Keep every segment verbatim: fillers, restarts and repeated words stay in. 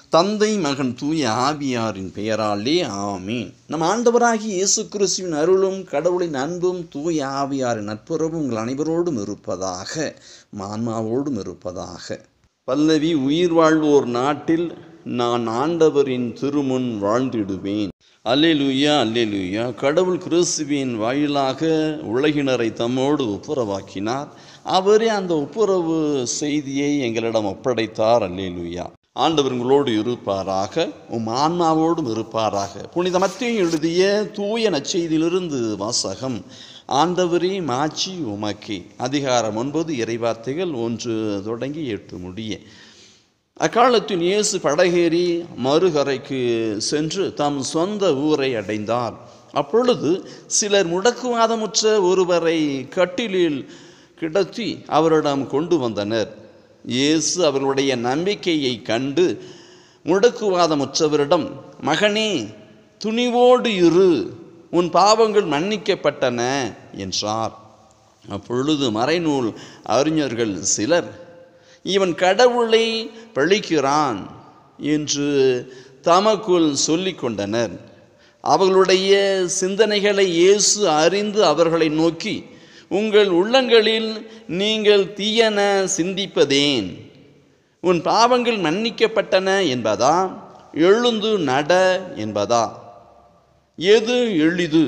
தந்தை மகன் தூய ஆவியாரின் பெயராலே ஆமீன். நம் ஆண்டவராகிய இயேசு கிறிஸ்துவின் அருளும் கடவுளின் அன்பும் தூய ஆவியாரின் நட்புறவும் உங்கள் அனைவரோடும் இருப்பதாக, ஆன்மாவோடும் இருப்பதாக. பல்லவி: உயிர் வாழ்வோர் நாட்டில் நான் ஆண்டவரின் திருமுன் வாழ்ந்திடுவேன். அல்லேலூயா, அல்லேலூயா. கடவுள் கிறிஸ்துவின் வாயிலாக உலகினரை தம்மோடு ஒப்புரவாக்கினார். அவரே அந்த ஒப்புரவு செய்தியை எங்களிடம் ஒப்படைத்தார். அல்லேலூயா. ஆண்டவர் உங்களோடு இருப்பாராக, உம் ஆன்மாவோடும் இருப்பாராக. புனித மத்தேயு எழுதிய தூய நற்செய்தியிலிருந்து வாசகம். ஆண்டவரே மாட்சி உமக்கே. அதிகாரம் ஒன்பது, இறைவார்த்தைகள் ஒன்று தொடங்கி எட்டு முடிய. அக்காலத்தில் இயேசு படகேறி மறுகரைக்கு சென்று தம் சொந்த ஊரை அடைந்தார். அப்பொழுது சிலர் முடக்குவாதமுற்ற ஒருவரை கட்டிலில் கிடத்தி அவரிடம் கொண்டு வந்தனர். இயேசு அவர்களுடைய நம்பிக்கையை கண்டு முடக்குவாதமுற்றவரிடம், மகனே, துணிவோடு இரு, உன் பாவங்கள் மன்னிக்கப்பட்டன என்றார். அப்பொழுது மறைநூல் அறிஞர்கள் சிலர், இவன் கடவுளை பழிக்கிறான் என்று தமக்குள் சொல்லிக் கொண்டனர். அவர்களுடைய சிந்தனைகளை இயேசு அறிந்து அவர்களை நோக்கி, உங்கள் உள்ளங்களில் நீங்கள் தீயன சிந்திப்பதேன்? உன் பாவங்கள் மன்னிக்கப்பட்டன என்பதா, எழுந்து நட என்பதா? எது எளிது?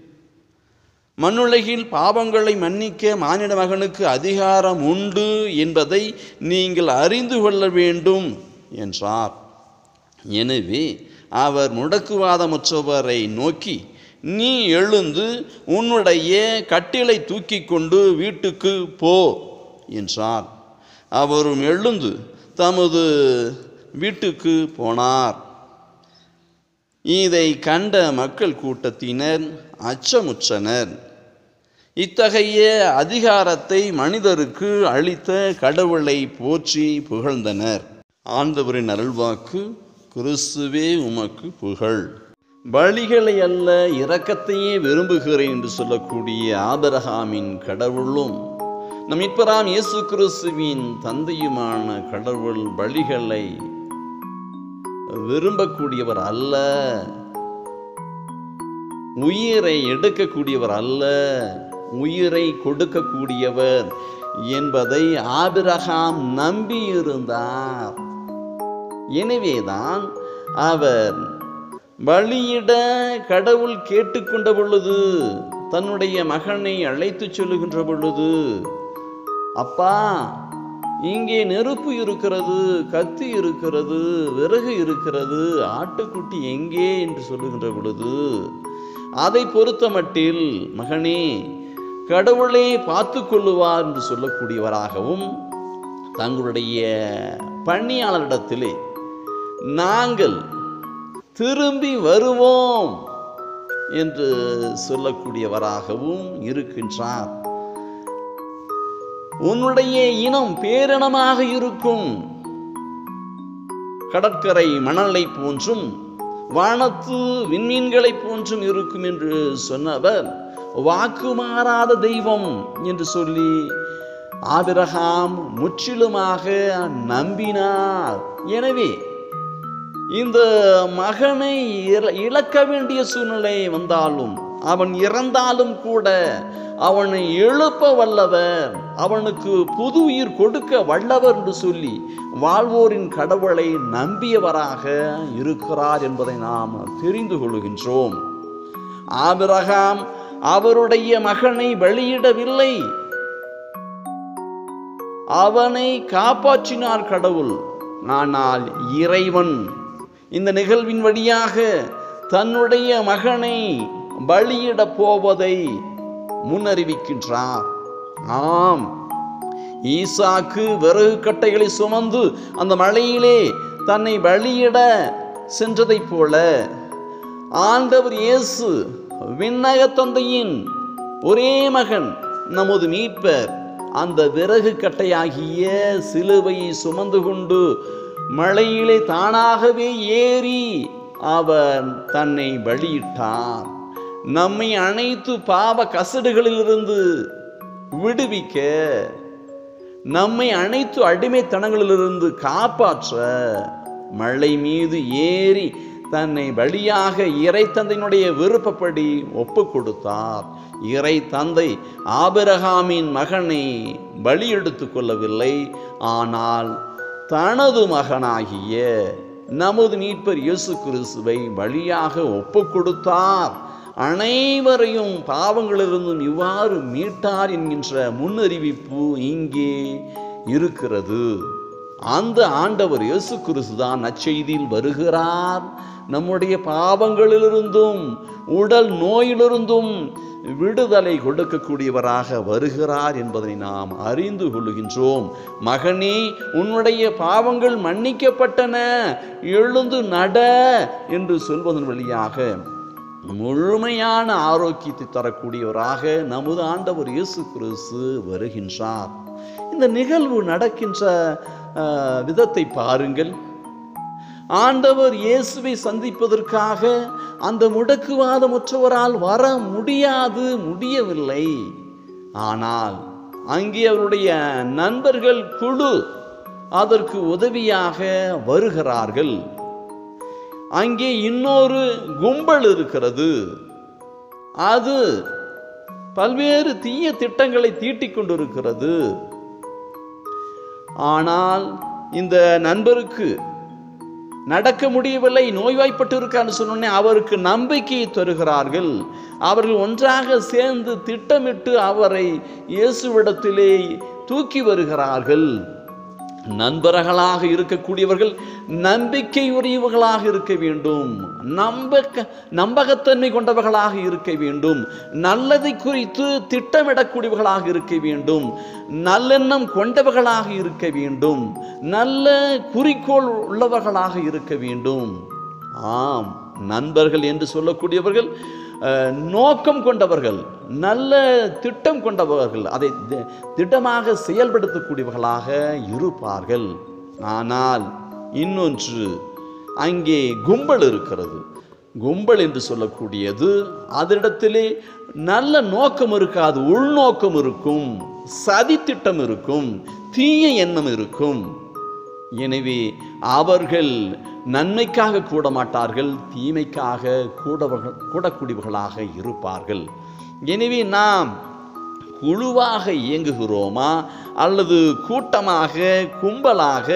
மண்ணுலகில் பாவங்களை மன்னிக்க மானிட மகனுக்கு அதிகாரம் உண்டு என்பதை நீங்கள் அறிந்து கொள்ள வேண்டும் என்றார். எனவே அவர் முடக்குவாதமுற்றவரை நோக்கி, நீ எழுந்து உன்னுடைய கட்டிலை தூக்கி கொண்டு வீட்டுக்கு போ என்றார். அவரும் எழுந்து தமது வீட்டுக்கு போனார். இதை கண்ட மக்கள் கூட்டத்தினர் அச்சமுற்றனர். இத்தகைய அதிகாரத்தை மனிதருக்கு அளித்த கடவுளை போற்றி புகழ்ந்தனர். ஆண்டவரின் அருள்வாக்கு. கிறிஸ்துவே உமக்கு புகழ். பலிகளை அல்ல, இரக்கத்தையே விரும்புகிறேன் என்று சொல்லக்கூடிய ஆபிரகாமின் கடவுளும் நம் மீட்பராம் இயேசு கிறிஸ்துவின் தந்தையுமான கடவுள் பலிகளை விரும்பக்கூடியவர் அல்ல, உயிரை எடுக்கக்கூடியவர் அல்ல, உயிரை கொடுக்கக்கூடியவர் என்பதை ஆபிரகாம் நம்பியிருந்தார். எனவேதான் அவர் பலியிட கடவுள் கேட்டுக்கொண்ட பொழுது, தன்னுடைய மகனை அழைத்து சொல்லுகின்ற பொழுது, அப்பா, இங்கே நெருப்பு இருக்கிறது, கத்தி இருக்கிறது, விறகு இருக்கிறது, ஆட்டுக்குட்டி எங்கே என்று சொல்லுகின்ற பொழுது, அதை பொறுத்த மட்டில் மகனே, கடவுளே பார்த்து கொள்ளுவார் என்று சொல்லக்கூடியவராகவும், தங்களுடைய பணியாளரிடத்திலே நாங்கள் திரும்பி வருவோம் என்று சொல்லக்கூடியவராகவும் இருக்கின்றார். உன்னுடைய இனம் பேரினமாக இருக்கும், கடற்கரை மணலை போன்றும் வானத்து விண்மீன்களை போன்றும் இருக்கும் என்று சொன்னவர் வாக்கு மாறாத தெய்வம் என்று சொல்லி ஆபிரகாம் முற்றிலுமாக நம்பினார். எனவே இந்த மகனை இழக்க வேண்டிய சூழ்நிலை வந்தாலும், அவன் இறந்தாலும் கூட அவனை எழுப்ப வல்லவர், அவனுக்கு புது உயிர் கொடுக்க வல்லவர் என்று சொல்லி வாழ்வோரின் கடவுளை நம்பியவராக இருக்கிறார் என்பதை நாம் தெரிந்து கொள்கின்றோம். ஆபிரகாம் அவருடைய மகனை பலியிடவில்லை, அவனை காப்பாற்றினார் கடவுள். ஆனால் இறைவன் இந்த நிகழ்வின் வழியாக தன்னுடைய மகனை பலியிட போவதை முன்னறிவிக்கின்றார். ஆம், ஈசாக்கு விறகு கட்டைகளை சுமந்து அந்த மலையிலே தன்னை பலியிட சென்றதைப் போல ஆண்டவர் இயேசு விண்ணக தந்தையின் ஒரே மகன் நமது மீட்பர் அந்த விறகு கட்டையாகிய சிலுவையை சுமந்து கொண்டு மலையிலே தானாகவே ஏறி அவர் தன்னை பலியிட்டார். நம்மை அனைத்து பாவ கசடுகளிலிருந்து விடுவிக்க, நம்மை அனைத்து அடிமைத்தனங்களிலிருந்து காப்பாற்ற மலை மீது ஏறி தன்னை பலியாக இறை தந்தையினுடைய விருப்பப்படி ஒப்பு கொடுத்தார். இறை தந்தை ஆபிரகாமின் மகனை பலி எடுத்து கொள்ளவில்லை, ஆனால் தனது மகனாகிய நமது மீட்பர் இயேசு கிறிஸ்துவை பலியாக ஒப்பு கொடுத்தார். அனைவரையும் பாவங்களிலிருந்தும் இவ்வாறு மீட்டார் என்கின்ற முன்னறிவிப்பு இங்கே இருக்கிறது. அந்த ஆண்டவர் இயேசு கிறிஸ்து தான் நற்செய்தியில் வருகிறார். நம்முடைய பாவங்களிலிருந்தும் உடல் நோயிலிருந்தும் விடுதலை கொடுக்கக்கூடியவராக வருகிறார் என்பதை நாம் அறிந்து கொள்கின்றோம். மகனே, உன்னுடைய பாவங்கள் மன்னிக்கப்பட்டன, எழுந்து நட என்று சொல்வதன் வழியாக முழுமையான ஆரோக்கியத்தை தரக்கூடியவராக நமது ஆண்டவர் இயேசு கிறிஸ்து வருகின்றார். இந்த நிகழ்வு நடக்கின்ற விதத்தை பாருங்கள். ஆண்டவர் இயேசுவை சந்திப்பதற்காக அந்த முடக்குவாதமுற்றவரால் வர முடியாது, முடியவில்லை. ஆனால் அங்கே அவருடைய நண்பர்கள் குழு அதற்கு உதவியாக வருகிறார்கள். அங்கே இன்னொரு கும்பல் இருக்கிறது. அது பல்வேறு தீய திட்டங்களை தீட்டிக் கொண்டிருக்கிறது. ஆனால் இந்த நண்பருக்கு நடக்க முடியவில்லை, நோய்வாய்ப்பட்டு இருக்கான்னு சொன்னோன்னே அவருக்கு நம்பிக்கையை தருகிறார்கள். அவர்கள் ஒன்றாக சேர்ந்து திட்டமிட்டு அவரை இயேசுவிடத்திலே தூக்கி வருகிறார்கள். நண்பர்களாக இருக்கக்கூடியவர்கள் நம்பிக்கை உரியவர்களாக இருக்க வேண்டும், நம்பக நம்பகத்தன்மை கொண்டவர்களாக இருக்க வேண்டும், நல்லதை குறித்து திட்டமிடக்கூடியவர்களாக இருக்க வேண்டும், நல்லெண்ணம் கொண்டவர்களாக இருக்க வேண்டும், நல்ல குறிக்கோள் உள்ளவர்களாக இருக்க வேண்டும். ஆம், நண்பர்கள் என்று சொல்லக்கூடியவர்கள் நோக்கம் கொண்டவர்கள், நல்ல திட்டம் கொண்டவர்கள், அதை திட்டமாக செயல்படுத்தக்கூடியவர்களாக இருப்பார்கள். ஆனால் இன்னொன்று, அங்கே கும்பல் இருக்கிறது. கும்பல் என்று சொல்லக்கூடியது அதனிடத்திலே நல்ல நோக்கம் இருக்காது, உள்நோக்கம் இருக்கும், சதி திட்டம் இருக்கும், தீய எண்ணம் இருக்கும். எனவே அவர்கள் நன்மைக்காக கூட மாட்டார்கள், தீமைக்காக கூடவர்கள் கூடக்கூடியவர்களாக இருப்பார்கள். எனவே நாம் குழுவாக இயங்குகிறோமா அல்லது கூட்டமாக கும்பலாக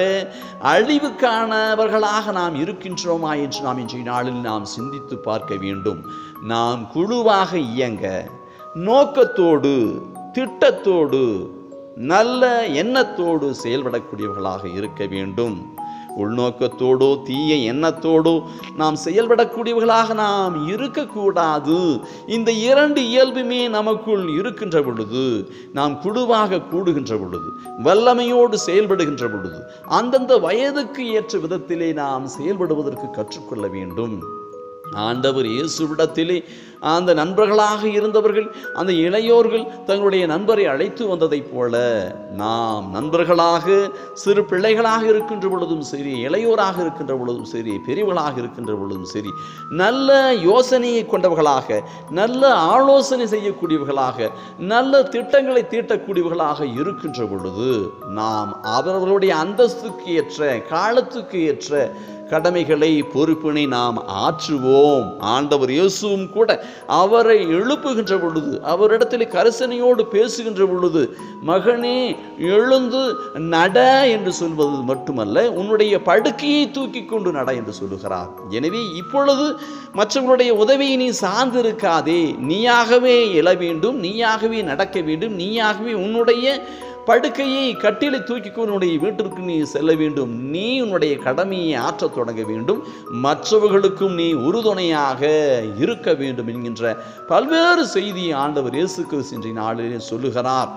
அழிவுக்கானவர்களாக நாம் இருக்கின்றோமா என்று நாம் இன்றைய நாளில் நாம் சிந்தித்து பார்க்க வேண்டும். நாம் குழுவாக இயங்க நோக்கத்தோடு திட்டத்தோடு நல்ல எண்ணத்தோடு செயல்படக்கூடியவர்களாக இருக்க வேண்டும். உள்நோக்கத்தோடோ தீய எண்ணத்தோடோ நாம் செயல்படக்கூடியவர்களாக நாம் இருக்கக்கூடாது. இந்த இரண்டு இயல்புமே நமக்குள் இருக்கின்ற பொழுது, நாம் குழுவாக கூடுகின்ற பொழுது, வல்லமையோடு செயல்படுகின்ற பொழுது, அந்தந்த வயதுக்கு ஏற்ற விதத்திலே நாம் செயல்படுவதற்கு கற்றுக்கொள்ள வேண்டும். ஆண்டவர் இயேசுவிடத்திலே அந்த நண்பர்களாக இருந்தவர்கள், அந்த இளையோர்கள் தங்களுடைய நண்பரை அழைத்து வந்ததைப் போல நாம் நண்பர்களாக சிறு பிள்ளைகளாக இருக்கின்ற பொழுதும் சரி, இளையோராக இருக்கின்ற பொழுதும் சரி, பெரியவர்களாக இருக்கின்ற பொழுதும் சரி, நல்ல யோசனையை கொண்டவர்களாக, நல்ல ஆலோசனை செய்யக்கூடியவர்களாக, நல்ல திட்டங்களை தீட்டக்கூடியவர்களாக இருக்கின்ற பொழுது நாம் அவர்களுடைய அந்தஸ்துக்கு ஏற்ற, காலத்துக்கு ஏற்ற கடமைகளை பொறுப்பினை நாம் ஆற்றுவோம். ஆண்டவர் இயேசுவும் கூட அவரை எழுப்புகின்ற பொழுது, அவரிடத்தில் கரிசனையோடு பேசுகின்ற பொழுது, மகனே எழுந்து நட என்று சொல்வது மட்டுமல்ல, உன்னுடைய படுக்கையை தூக்கி கொண்டு நட என்று சொல்லுகிறார். எனவே இப்பொழுது மற்றவர்களுடைய உதவியை நீ சார்ந்திருக்காதே, நீயாகவே எழ வேண்டும், நீயாகவே நடக்க வேண்டும், நீயாகவே உன்னுடைய படுக்கையை கட்டிலை தூக்கி உன்னுடைய வீட்டிற்கு நீ செல்ல வேண்டும், நீ உன்னுடைய கடமையை ஆற்றத் தொடங்க வேண்டும், மற்றவர்களுக்கும் நீ உறுதுணையாக இருக்க வேண்டும் என்கின்ற பல்வேறு செய்தியை ஆண்டவர் இயேசு கிறிஸ்து இன்றைய நாளிலே சொல்லுகிறார்.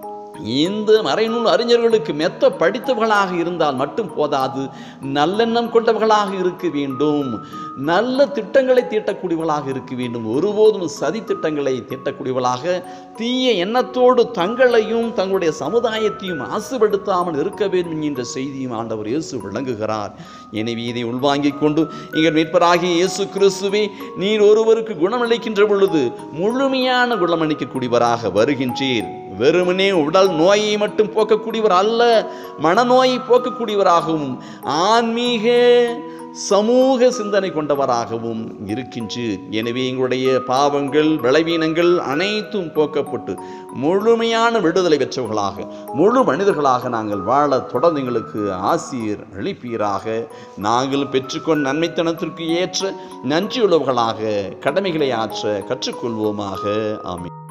இந்த மறைநூல் அறிஞர்களுக்கு மெத்த படித்தவர்களாக இருந்தால் மட்டும் போதாது, நல்லெண்ணம் கொண்டவர்களாக இருக்க வேண்டும், நல்ல திட்டங்களை தீட்டக்கூடியவர்களாக இருக்க வேண்டும். ஒருபோதும் சதி திட்டங்களை தீட்டக்கூடியவர்களாக தீய எண்ணத்தோடு தங்களையும் தங்களுடைய சமுதாயத்தையும் மாசுபடுத்தாமல் இருக்க வேண்டும் என்ற செய்தியும் ஆண்டவர் இயேசு விளங்குகிறார். எனவே இதை உள்வாங்கிக் கொண்டு எங்கள் மீட்பராகிய இயேசு கிறிஸ்துவே, நீர் ஒருவருக்கு குணமளிக்கின்ற பொழுது முழுமையான குணமளிக்கக்கூடியவராக வருகின்றீர். வெறுமனே உடல் நோயை மட்டும் போக்கக்கூடியவர் அல்ல, மனநோயை போக்கக்கூடியவராகவும் ஆன்மீக சமூக சிந்தனை கொண்டவராகவும் இருக்கின்றீர். எனவே எங்களுடைய பாவங்கள் பலவீனங்கள் அனைத்தும் போக்கப்பட்டு முழுமையான விடுதலை பெற்றவர்களாக முழு மனிதர்களாக நாங்கள் வாழ தொடர்ந்து எங்களுக்கு ஆசீர் அளிப்பீராக. நாங்கள் பெற்றுக்கொண்ட நன்மைத்தனத்திற்கு ஏற்ற நன்றியுள்ளவர்களாக கடமைகளை ஆற்ற கற்றுக்கொள்வோமாக. ஆமென்.